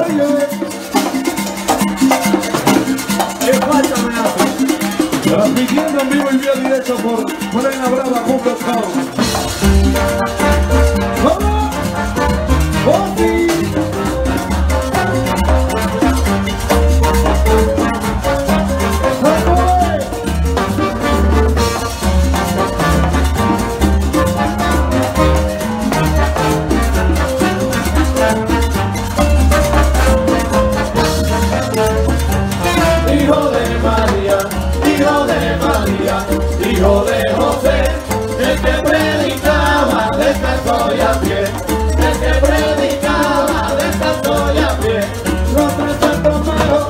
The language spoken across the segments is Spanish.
¿Qué falta me hace? Transmitiendo en vivo y vía directo por morenabrava.com. ¡Vamos! ¡Oti! Hijo de José, el que predicaba descalzo y a pie, el que predicaba descalzo y a pie. Los 300 magos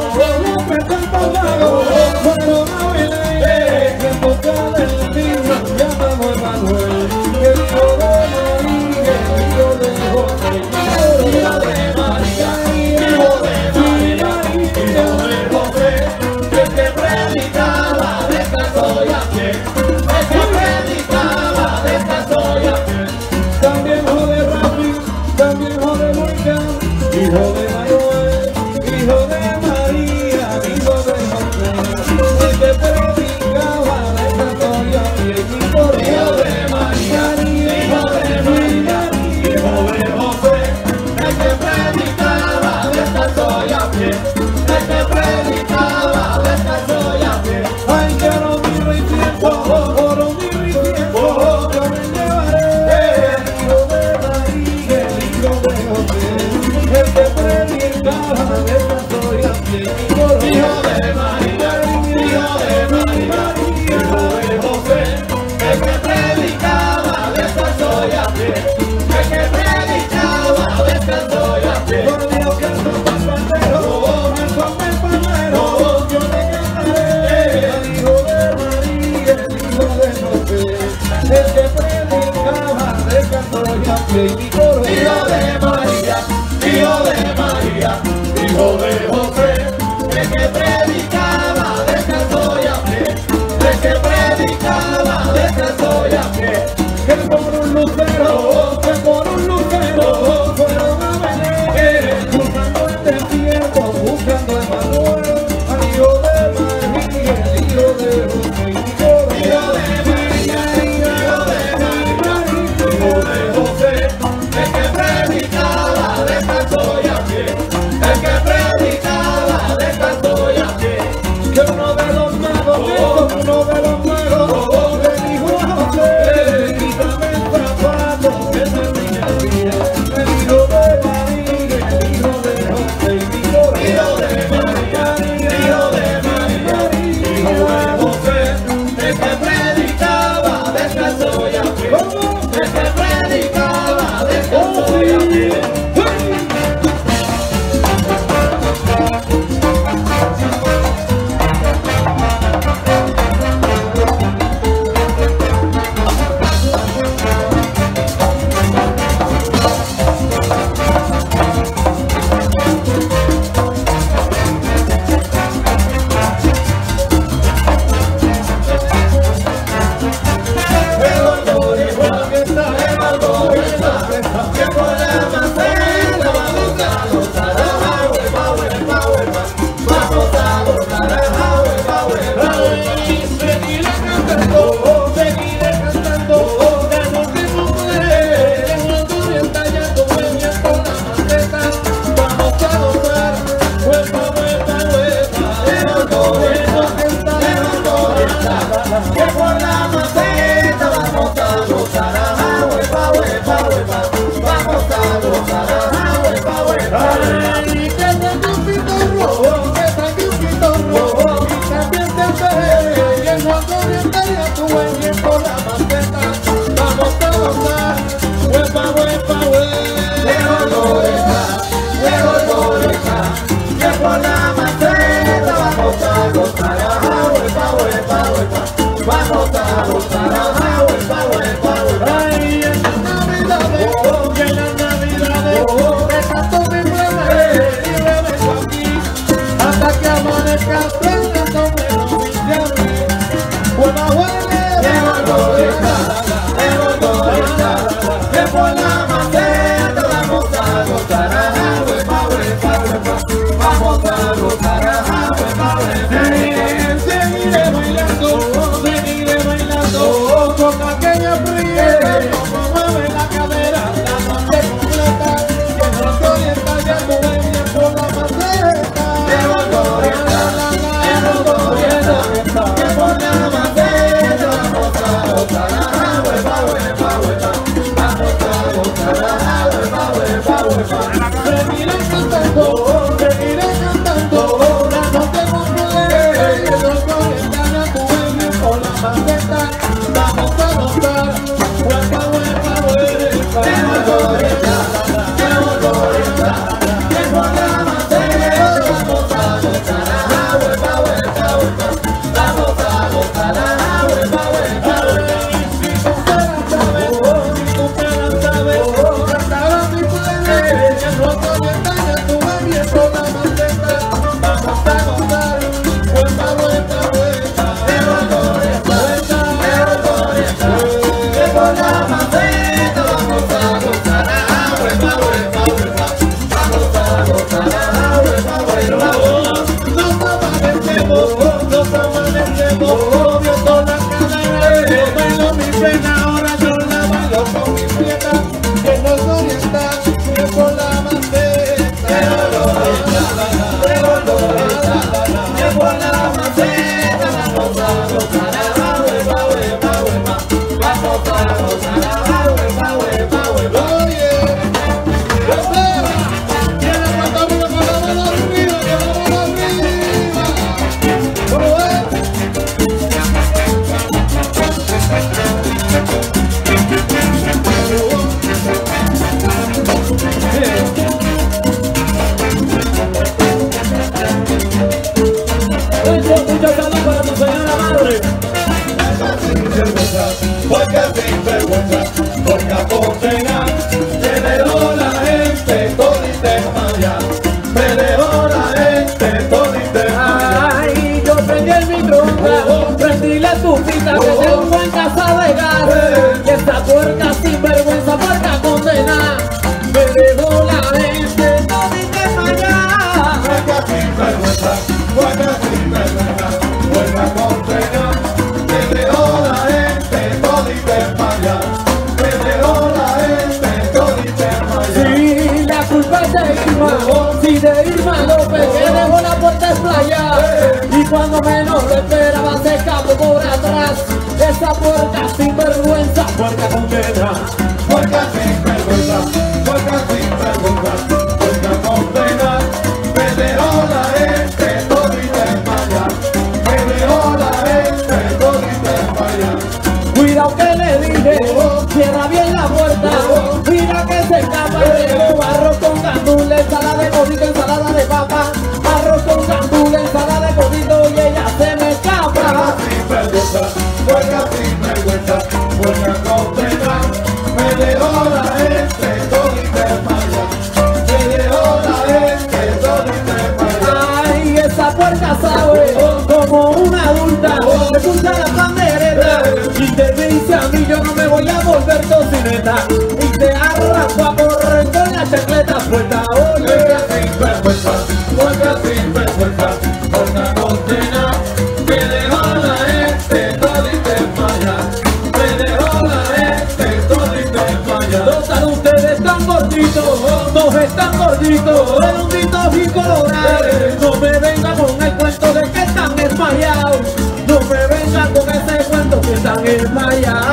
fueron a Belén, en busca del niño llamado Emanuel, el hijo de María, el hijo de José, Hijo de María, hijo de María, hijo de José, el que predicaba descalzo y a pie, el que predicaba descalzo y a pie. también hijo de Rafi, también hijo de Luisa, hijo de Manuel, hijo de María, hijo de José, el que predicaba descalzo y a pie, hijo de María, Hijo de María, hijo de José, el que predicaba descalzo y a pie, el que predicaba descalzo y a pie. ay, quiero mi rey tiempo, oro mi rey tiempo, yo me llevaré el hijo de María, el hijo de José, el que predicaba descalzo y a pie, Hijo de María, hijo de María, hijo de José, el que predicaba descalzo y a pie, el que predicaba descalzo y a pie. por Dios que soy pandero, yo le cantaré al hijo de María, el hijo de José, el que predicaba descalzo y a pie, mi coro. Hijo de María, hijo de María, hijo de José, el que predicaba descalzo y a pie, el que predicaba descalzo y a pie. Que por un lucero fueron a Belén, buscando el desierto, buscando a Emanuel, al hijo de María, el hijo de José, Hijo de María, hijo de María, hijo de José, el que predicaba a gozar, seguiré bailando con aquella friega como mueve la cadera la noche completa, que no te orientas ya tu bebé por la maceta, que por la maceta vamos a gozar, seguiré cantando la noche completa, que no te orientas ya tu bebé por la maceta, vamos a gozar, huepa, huepa, huepa, que por la maceta vamos a porque sin vergüenza, porque a Ponceña me dejó la gente todita desmayada, me dejó la gente todita desmayada. Ay, yo prendí el microondas, prendí la estufita que tengo en casa de gas, y esta puerca sin vergüenza, puerca condenada, me dejó la gente todita desmayada. Porque sin vergüenza, porque sin vergüenza, porque a Ponceña me dejó la gente todita desmayada, me dejó la gente todita desmayada. Sí, la culpa es de Irma, sí, de Irma López, que dejó la puerta explayada, y cuando menos lo esperaba se escapó por atrás, esa puerca sin vergüenza, puerca condenada. Porque sin vergüenza, porque sin vergüenza, porque a condenar, me dejó la gente todita desmayada, me dejó la gente todita desmayada. Cuidado que le dije, cierra bien la puerta, mira que se escapa y dejo arroz con gandules, ensalada de codito, ensalada de papa, arroz con gandules, ensalada de codito y ella se me escapa. Sin vergüenza, porque sin vergüenza, porque a condenar, me dejó la gente todita desmayada, me dejó la gente todita desmayada. Ay, esa puerca sabe como una adulta, escucha la pandereta y te dice a mí yo no me voy a volver tocineta, y te arrastra a correr con la chacleta suelta, oye. Porque sin vergüenza, porque sin vergüenza, porque a condenar, me dejó la gente todita desmayada, me dejó la gente todita desmayada. No están ustedes tan gorditos, no están gorditos, redonditos y colorados. No me vengan con el cuento de que están desmayados, no me vengan con ese cuento que están desmayados.